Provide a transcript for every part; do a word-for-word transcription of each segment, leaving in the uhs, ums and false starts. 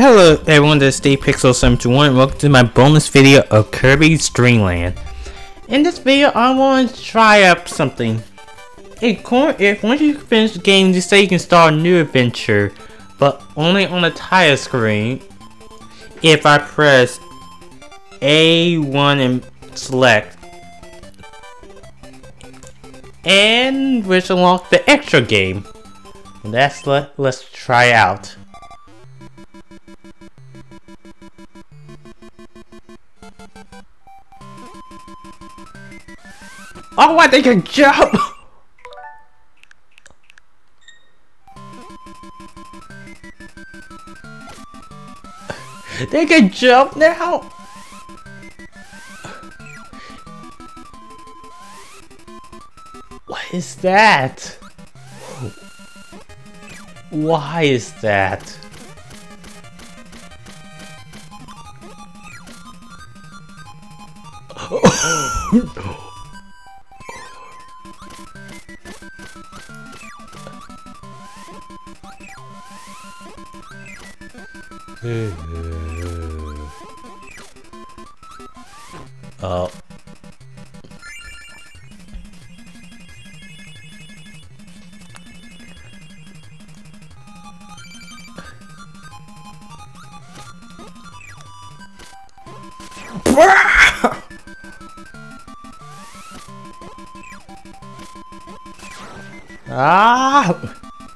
Hello everyone, this is Steve Pixel seven two one and welcome to my bonus video of Kirby's Dream Land. In this video, I want to try up something. If, if once you finish the game, you say you can start a new adventure, but only on the title screen if I press A one and select, and which unlock the extra game. That's let let's try out. Oh, what? They can jump! They can jump now? What is that? Why is that? Oh. Ah!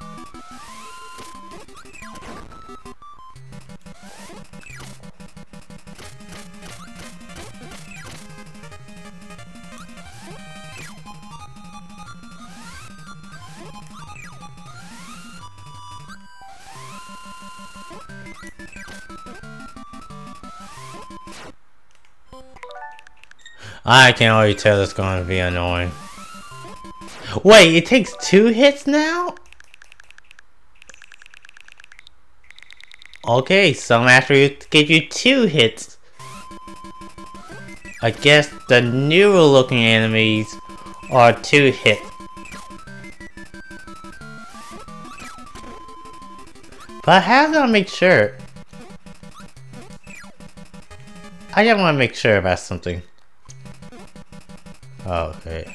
I can already tell it's going to be annoying. Wait, it takes two hits now? Okay, some actually give you two hits. I guess the newer looking enemies are two hits. But how do I make sure? I just want to make sure about something. Okay.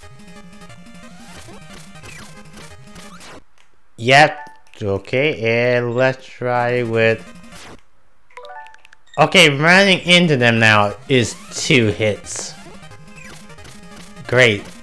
Yep. Okay, and let's try with... Okay, running into them now is two hits. Great.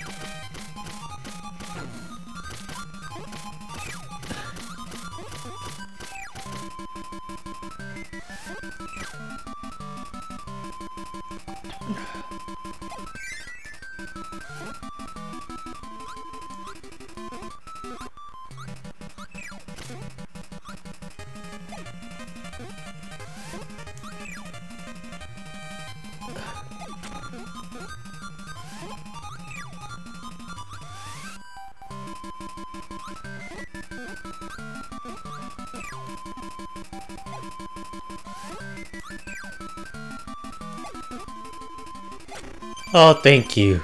Oh, thank you.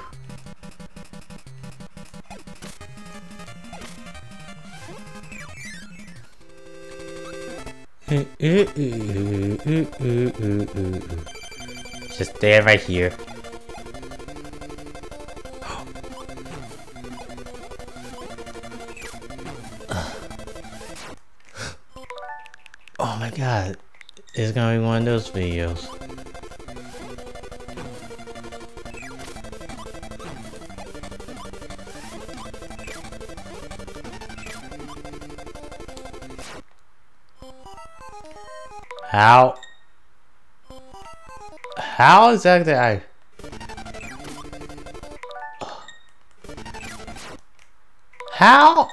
Just stay right here. Oh my god, it's gonna be one of those videos. How? How exactly I... How?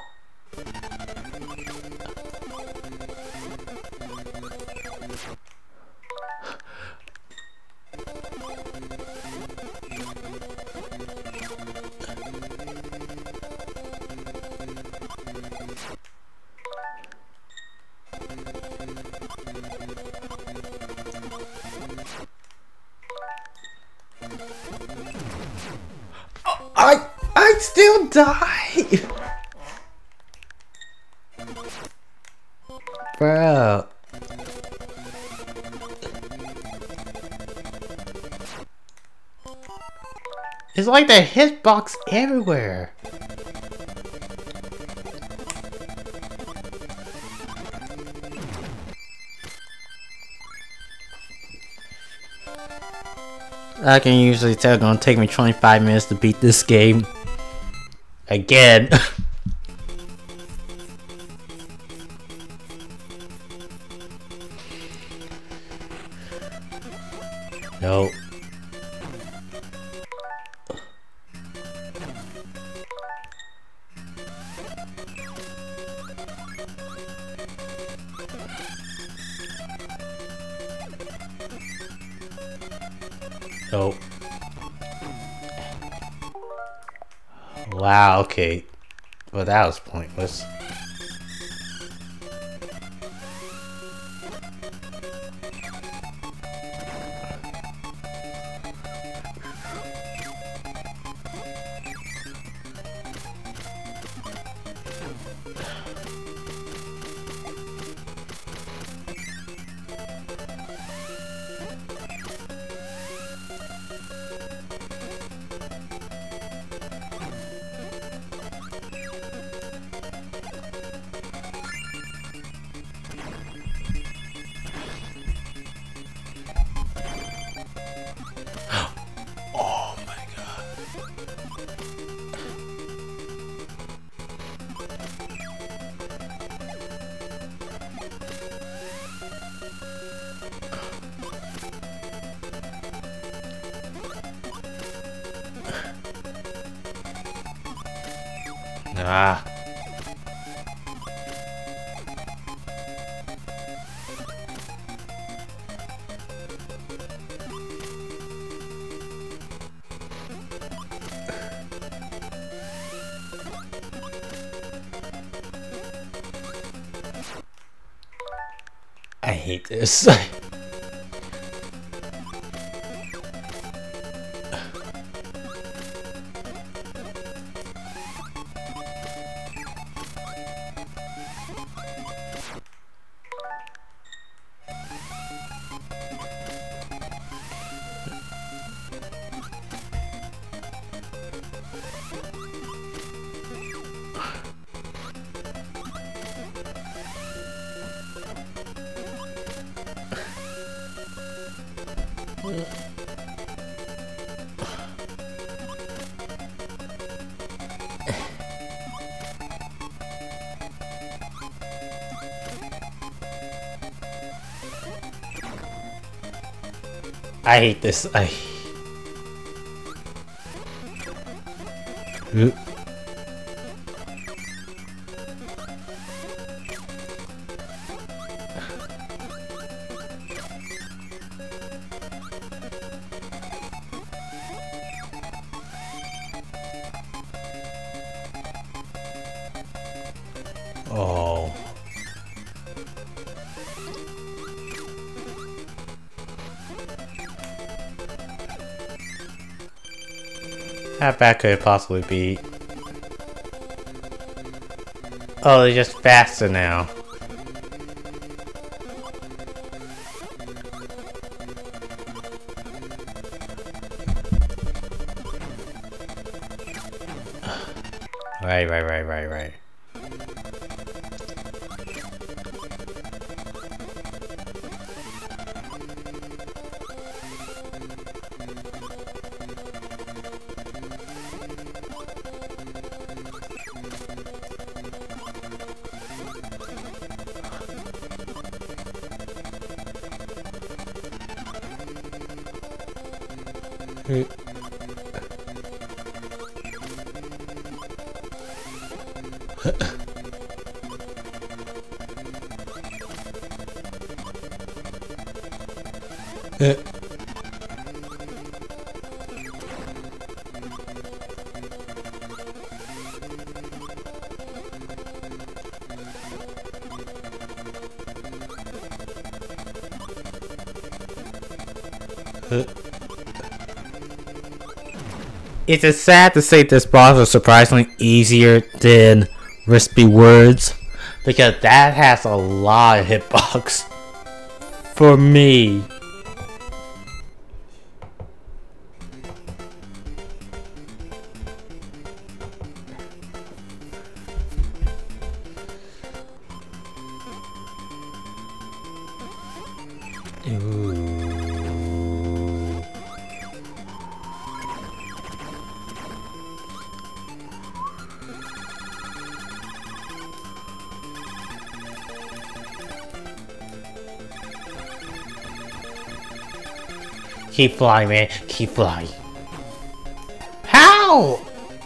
I I still die. Bro. It's like the hitbox everywhere. I can usually tell it's gonna take me twenty-five minutes to beat this game. Again. No. Oh. Wow, okay. Well, that was pointless. Ah. I hate this. I hate this. I. Oop. Oh. How bad could it possibly be? Oh, they're just faster now. Right, right, right, right, right. It is sad to say this boss is surprisingly easier than Crispy Words, because that has a lot of hitbox for me. Ooh. Keep flying, man. Keep flying. How?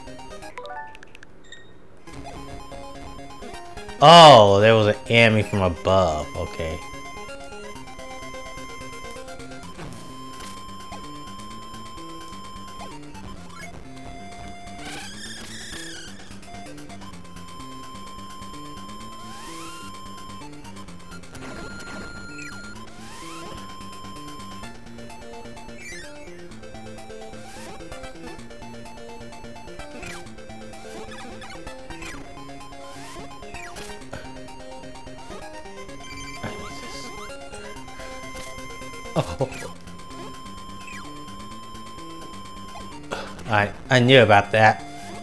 Oh, there was an enemy from above. Okay. Oh. I I knew about that.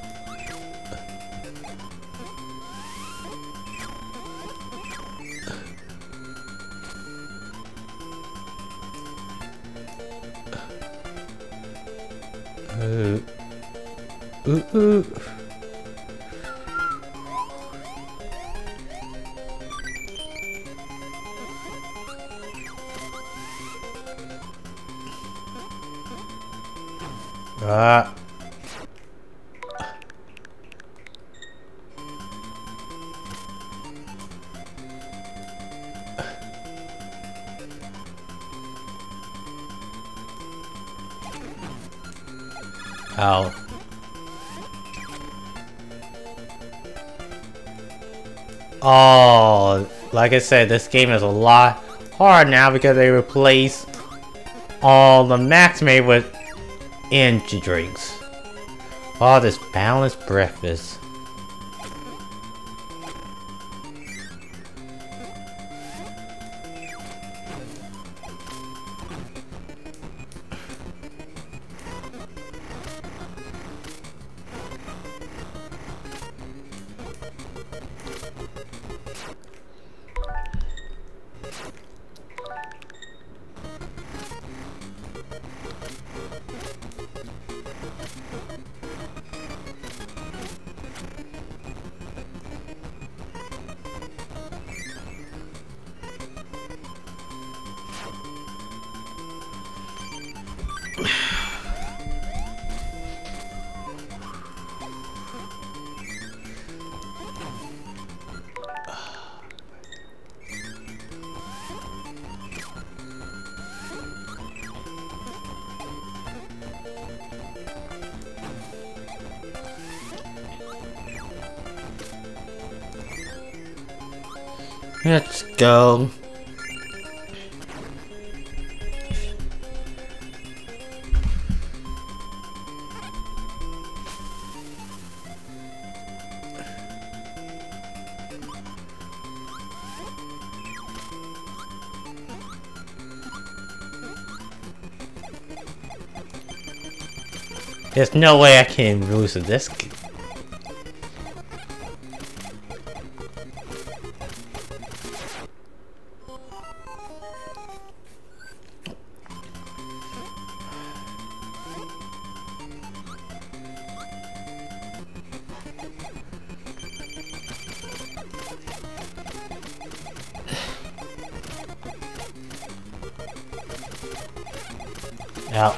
Ooh. Ooh, ooh. Ah. Ow. Oh, like I said, this game is a lot harder now because they replaced all the max made with energy drinks. Oh, this balanced breakfast. Let's go. There's no way I can lose to this. Out.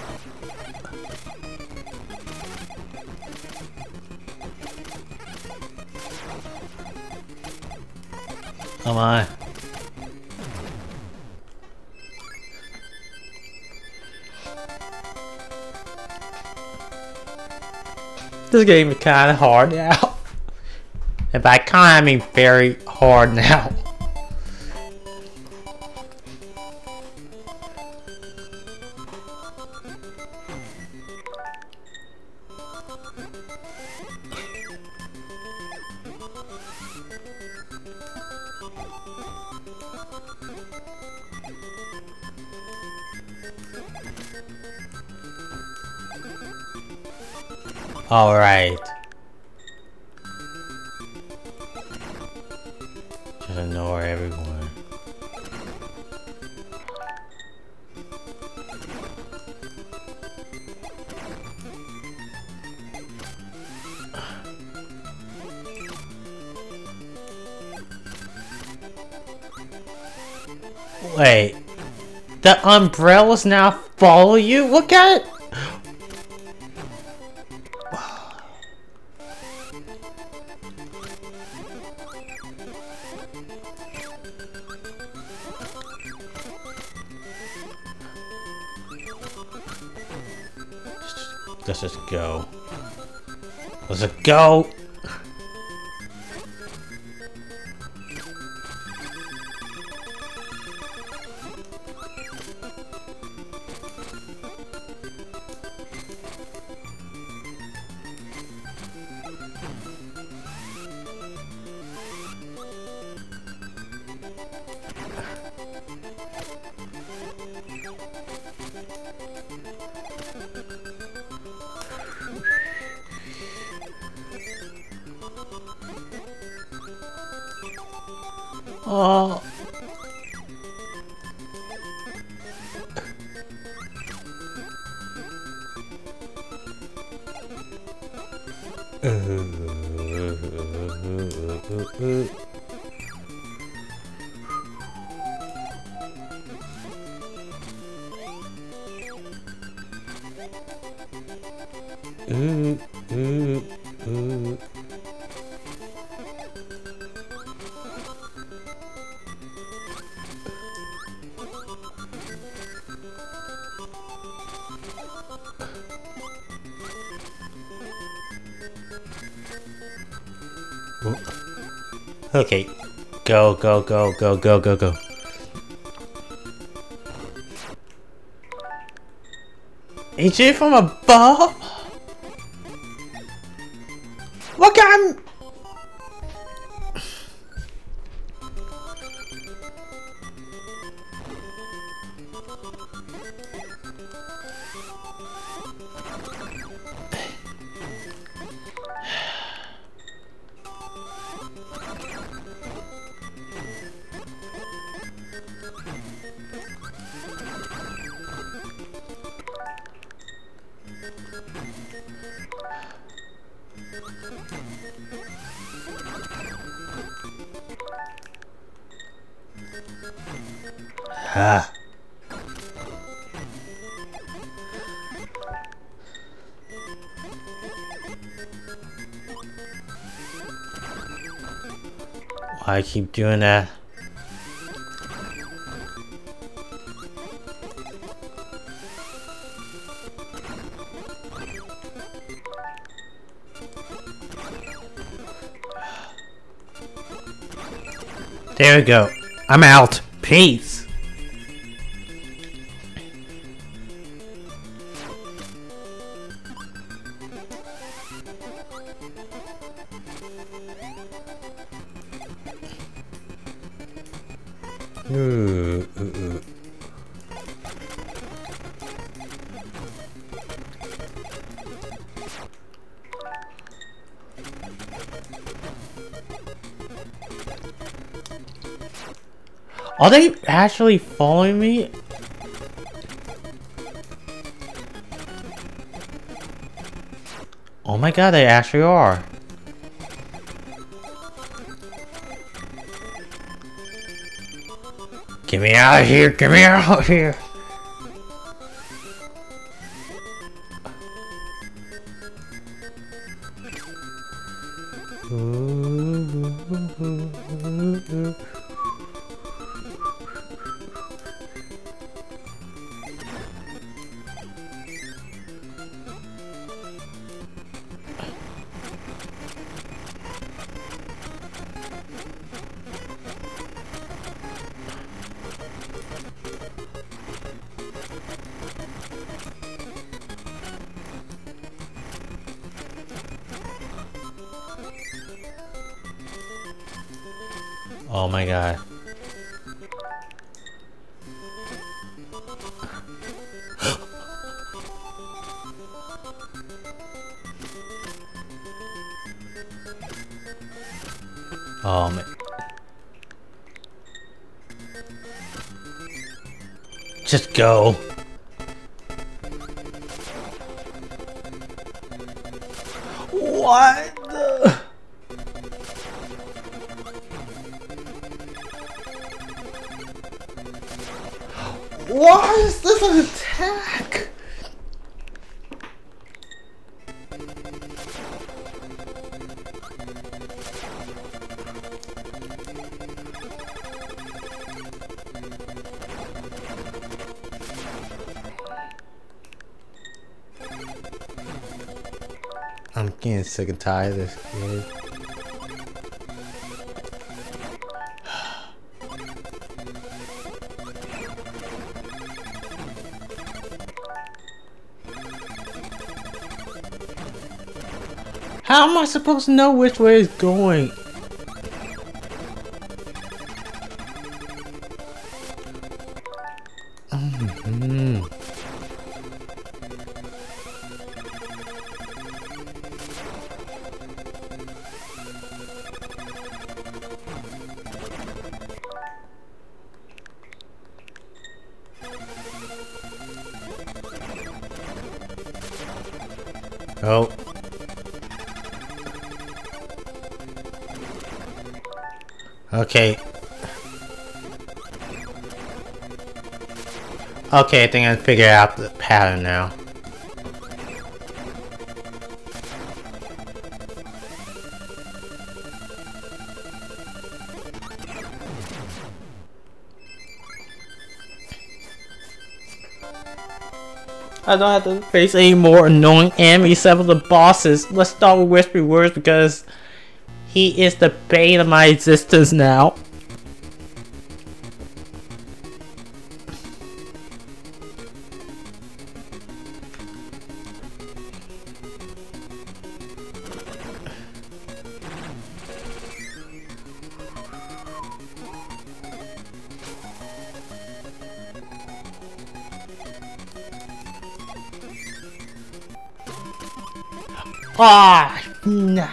Come on. This game is kind of hard now. And by kind, I mean very hard now. All right. Just ignore everyone. Wait. The umbrellas now follow you? Look at it! Let's just go. Let's just go! Oh. Mm, mm, mm. Okay, go, go, go, go, go, go, go. A J from above? Look at him! Ah. Why keep doing that? There we go. I'm out. Peace. Uh, uh, uh. Are they actually following me? Oh my god, they actually are. Get me out of here! Get me out of here! Oh my god. Oh man. Just go. What the? Why is this an attack? I'm getting sick and tired of this kid. How am I supposed to know which way it's going? Mm-hmm. Oh. Okay. Okay, I think I figured out the pattern now. I don't have to face any more annoying enemies except for the bosses. Let's start with Whispery Words because he is the bane of my existence now. Ah, nah.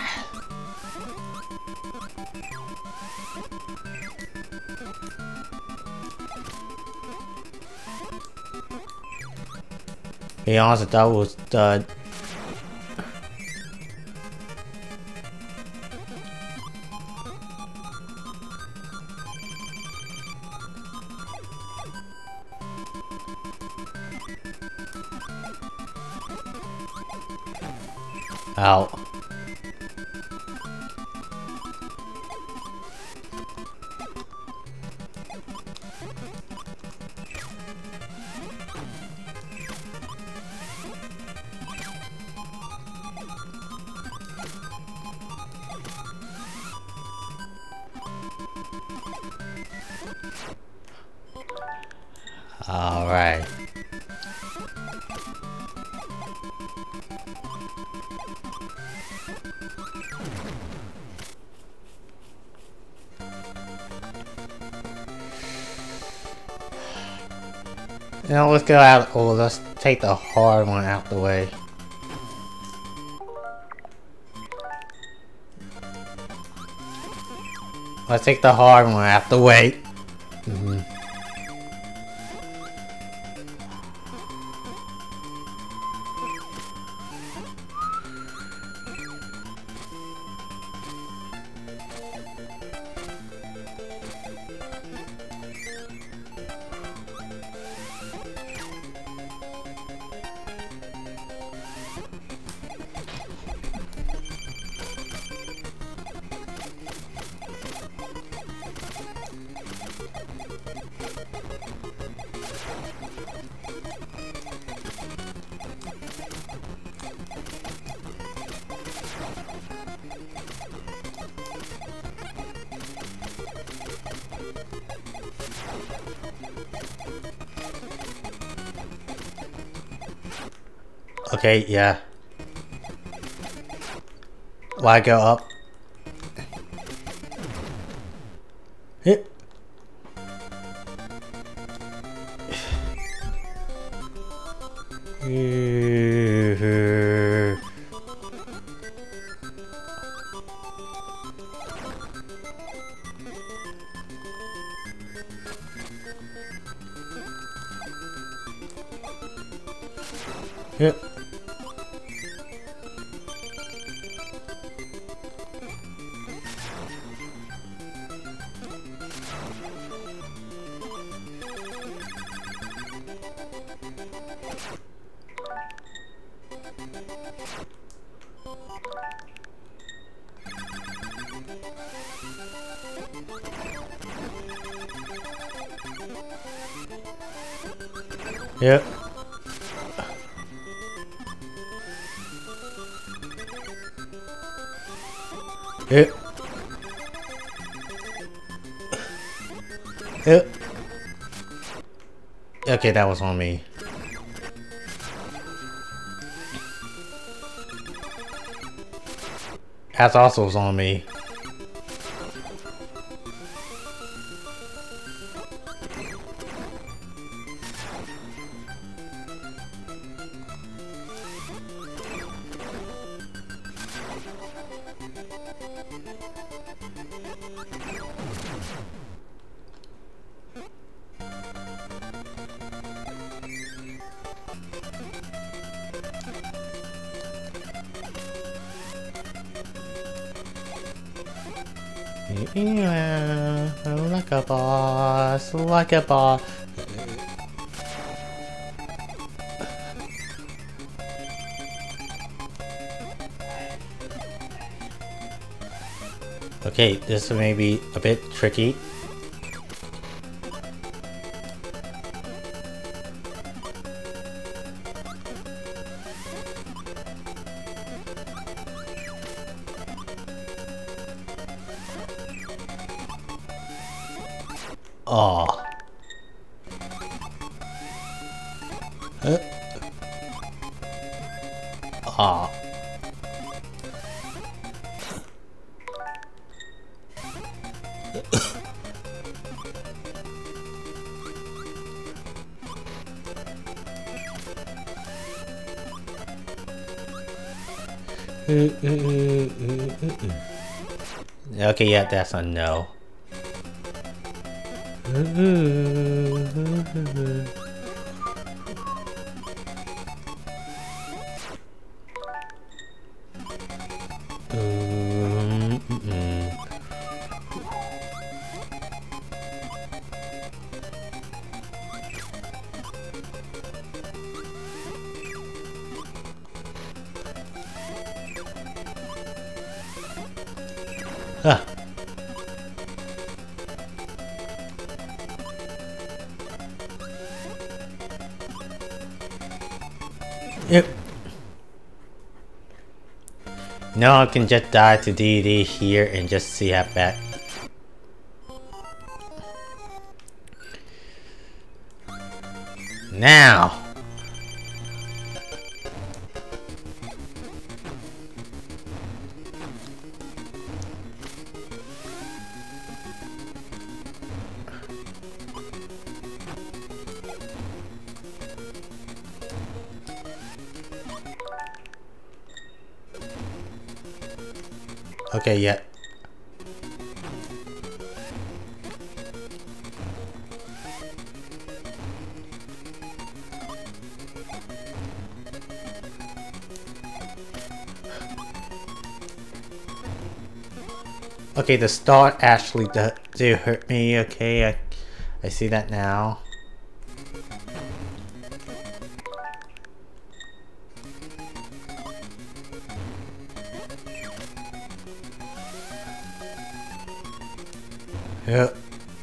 Be honest, that was done. Out. All right. Now let's go out. Oh, let's take the hard one out the way. Let's take the hard one out the way. Mm-hmm. Okay, yeah. Why go up? Hit. Yep. Yep. Yep. Yep. Okay, that was on me. That's also was on me. Yeah, like a boss, like a boss. Okay, this may be a bit tricky. Oh. Uh. Oh. Okay, yeah, that's a no. Huh. Yep. Now I can just die to D D here and just see how bad. Now. Okay, yeah. Okay, the star actually do, do hurt me. Okay, I, I see that now. Yep.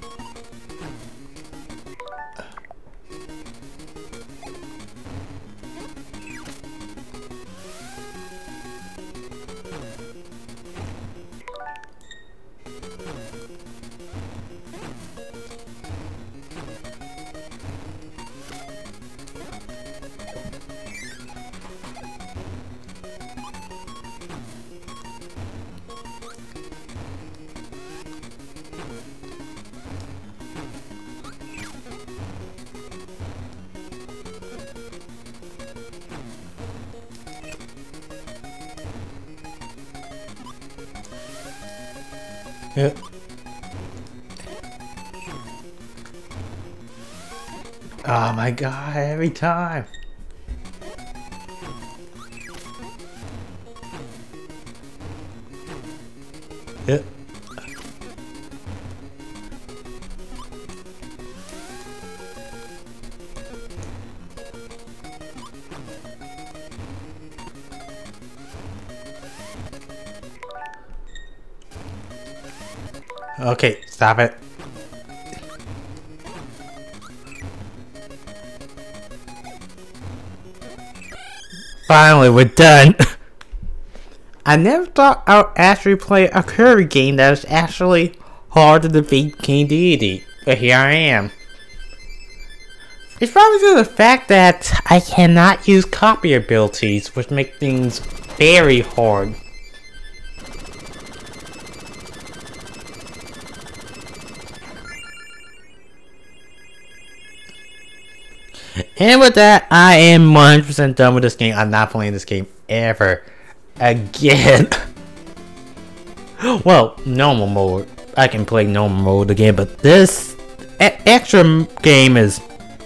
Yep. Oh my god, every time. Yep. Okay, stop it. Finally, we're done. I never thought I would actually play a Kirby game that is actually hard to defeat King Deity, but here I am. It's probably due to the fact that I cannot use copy abilities, which make things very hard. And with that, I am one hundred percent done with this game. I'm not playing this game ever again. Well, normal mode. I can play normal mode again, but this e extra game is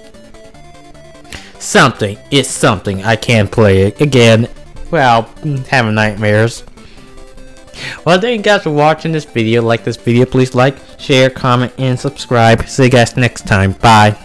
something. It's something. I can't play it again. Well, having nightmares. Well, thank you guys for watching this video. Like this video, please like, share, comment, and subscribe. See you guys next time. Bye.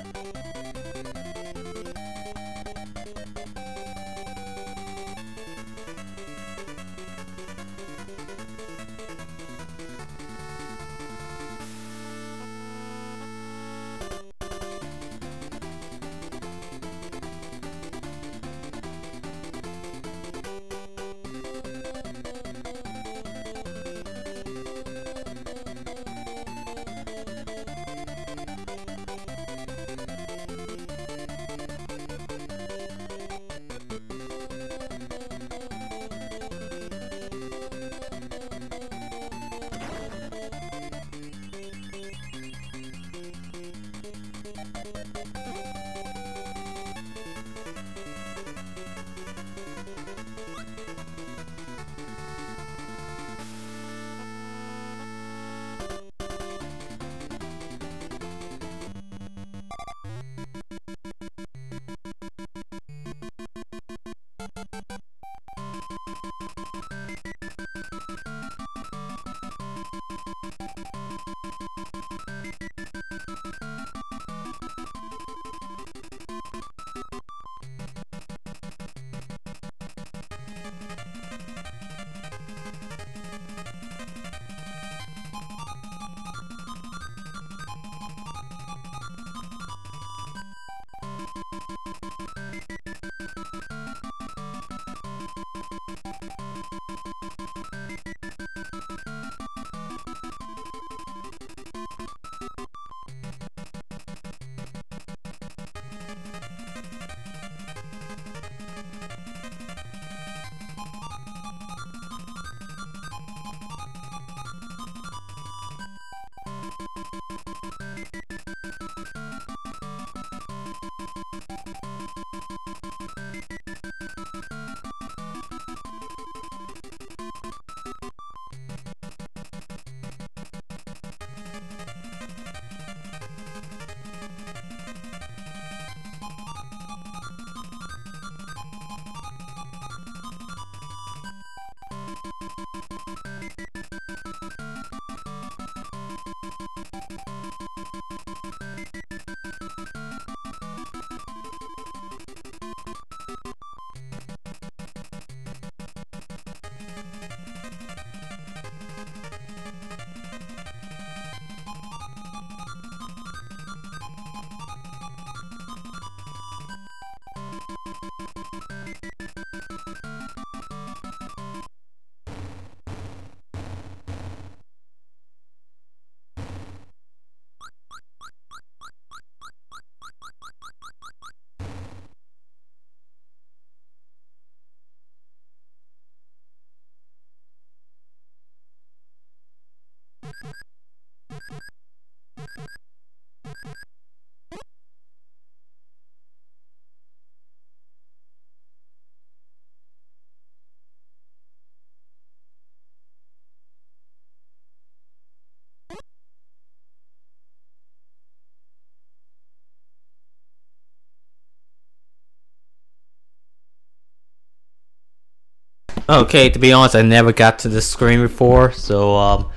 Okay, to be honest, I never got to this screen before, so, um,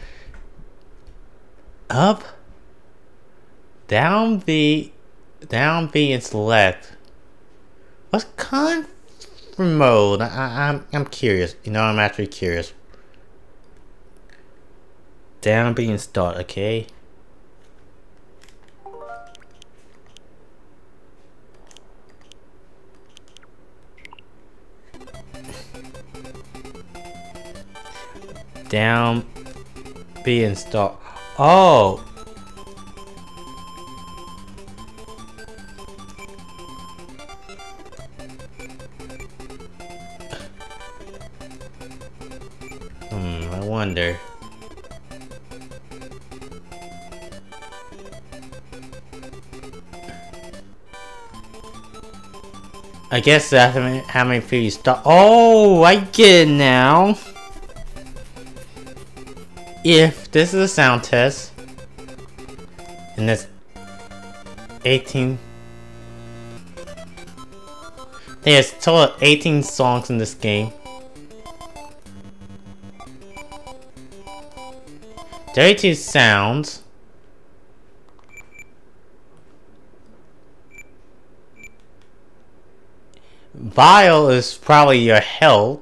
up, down V, down V and select. What's kind of mode? I, I, I'm, I'm curious. You know, I'm actually curious. Down B and start, okay. down be installed. Oh! Hmm, I wonder. I guess that's how many, how many people you start. Oh, I get it now. If this is a sound test, and there's eighteen, there's a total of eighteen songs in this game. thirty-two sounds. Vial is probably your health.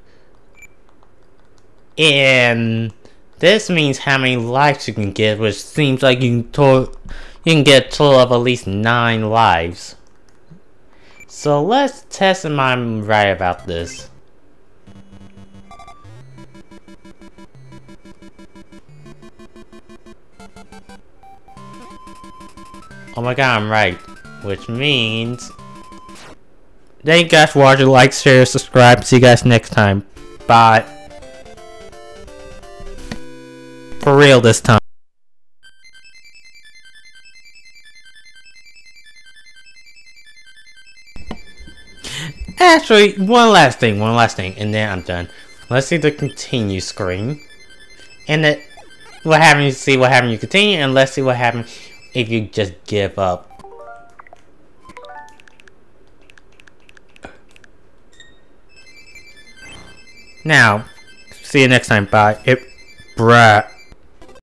And this means how many lives you can get, which seems like you can, to you can get a total of at least nine lives. So let's test if I'm right about this. Oh my god, I'm right. Which means... Thank you guys for watching. Like, share, subscribe. See you guys next time. Bye. For real this time. Actually, one last thing, one last thing, and then I'm done. Let's see the continue screen. And then what happens, you see what happens, you continue, and let's see what happens if you just give up. Now, see you next time. Bye. It, bruh.